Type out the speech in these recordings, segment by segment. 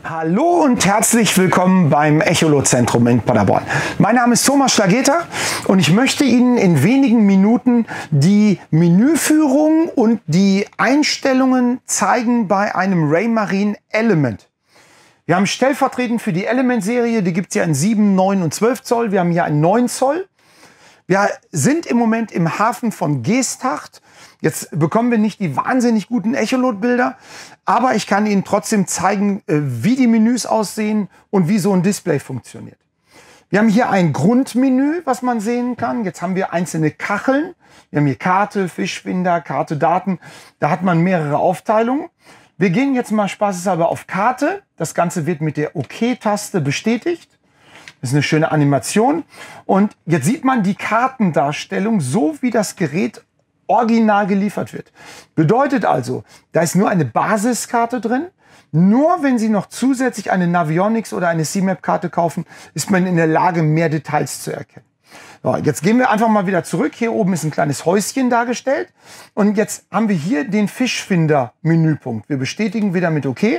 Hallo und herzlich willkommen beim Echolot-Zentrum in Paderborn. Mein Name ist Thomas Schlageter und ich möchte Ihnen in wenigen Minuten die Menüführung und die Einstellungen zeigen bei einem Raymarine Element. Wir haben stellvertretend für die Element-Serie, die gibt es ja in 7, 9 und 12 Zoll. Wir haben hier einen 9 Zoll. Wir sind im Moment im Hafen von Geesthacht. Jetzt bekommen wir nicht die wahnsinnig guten Echolot-Bilder, aber ich kann Ihnen trotzdem zeigen, wie die Menüs aussehen und wie so ein Display funktioniert. Wir haben hier ein Grundmenü, was man sehen kann. Jetzt haben wir einzelne Kacheln. Wir haben hier Karte, Fischfinder, Karte, Daten. Da hat man mehrere Aufteilungen. Wir gehen jetzt mal spaßeshalber auf Karte. Das Ganze wird mit der OK-Taste bestätigt. Das ist eine schöne Animation. Und jetzt sieht man die Kartendarstellung, so wie das Gerät original geliefert wird. Bedeutet also, da ist nur eine Basiskarte drin. Nur wenn Sie noch zusätzlich eine Navionics oder eine C-Map-Karte kaufen, ist man in der Lage, mehr Details zu erkennen. So, jetzt gehen wir einfach mal wieder zurück. Hier oben ist ein kleines Häuschen dargestellt. Und jetzt haben wir hier den Fischfinder-Menüpunkt. Wir bestätigen wieder mit OK.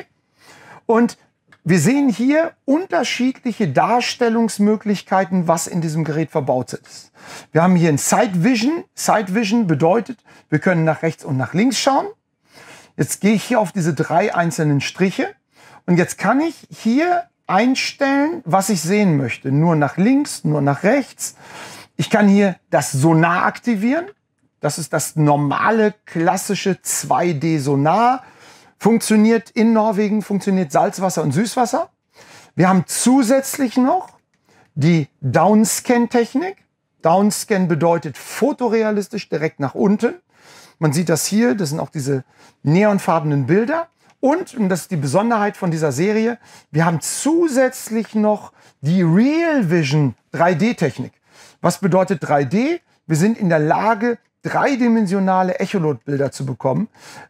Und wir sehen hier unterschiedliche Darstellungsmöglichkeiten, was in diesem Gerät verbaut ist. Wir haben hier ein Side Vision. Side Vision bedeutet, wir können nach rechts und nach links schauen. Jetzt gehe ich hier auf diese 3 einzelnen Striche und jetzt kann ich hier einstellen, was ich sehen möchte. Nur nach links, nur nach rechts. Ich kann hier das Sonar aktivieren. Das ist das normale, klassische 2D-Sonar. Funktioniert in Norwegen, funktioniert Salzwasser und Süßwasser. Wir haben zusätzlich noch die Downscan-Technik. Downscan bedeutet fotorealistisch direkt nach unten. Man sieht das hier, das sind auch diese neonfarbenen Bilder. Und das ist die Besonderheit von dieser Serie, wir haben zusätzlich noch die Real Vision 3D-Technik. Was bedeutet 3D? Wir sind in der Lage, dreidimensionale Echolot-Bilder zu bekommen.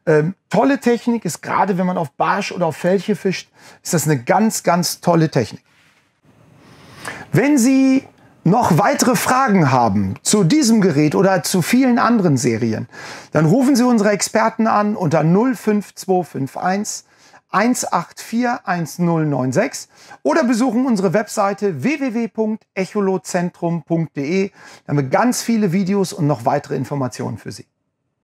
Tolle Technik ist, gerade wenn man auf Barsch oder auf Felche fischt, ist das eine ganz, ganz tolle Technik. Wenn Sie noch weitere Fragen haben zu diesem Gerät oder zu vielen anderen Serien, dann rufen Sie unsere Experten an unter 05251 184 1096 oder besuchen unsere Webseite www.echolotzentrum.de. Da haben wir ganz viele Videos und noch weitere Informationen für Sie.